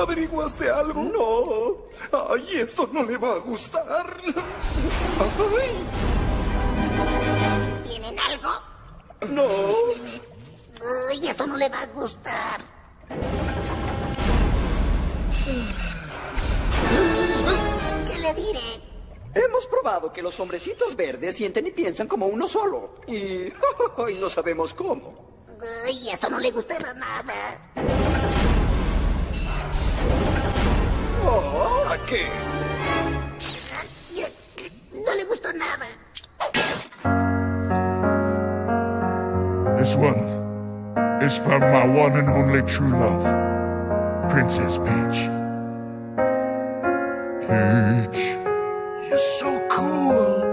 ¿Averiguaste algo? No. Ay, esto no le va a gustar. Ay. ¿Tienen algo? No. Ay, esto no le va a gustar. ¿Qué le diré? Hemos probado que los hombrecitos verdes sienten y piensan como uno solo. Y no sabemos cómo. Ay, esto no le gustará nada. ¿Ahora qué? No le gustó nada. This one is from my one and only true love, Princess Peach. Peach, you're so cool.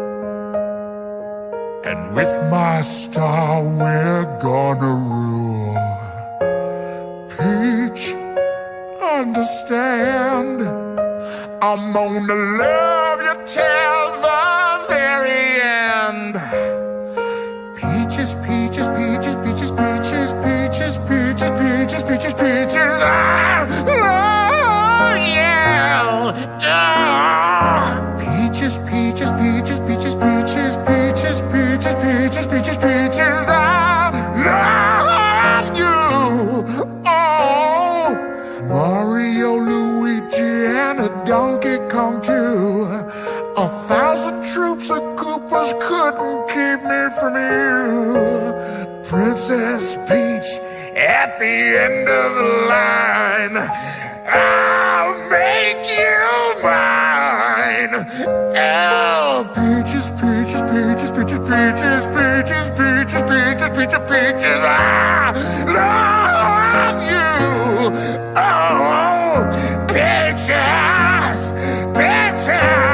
And with my star, we're gonna rule. Peach, understand, I'm gonna love you till the very end. Peaches, peaches, peaches, peaches, peaches, peaches, peaches, peaches, peaches, peaches. I love you. Peaches, peaches, peaches, peaches, peaches, peaches, peaches, peaches, peaches, peaches. I love you. Oh, Mario, Luigi, and a Donkey Kong too. 1,000 troops of Koopas couldn't keep me from you. Princess Peach, at the end of the line, I'll make you mine. Oh, peaches, peaches, peaches, peaches, peaches, peaches, peaches, peaches, peaches, peaches, I love you. Oh, peaches, peaches.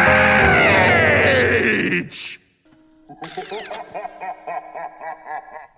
Peach!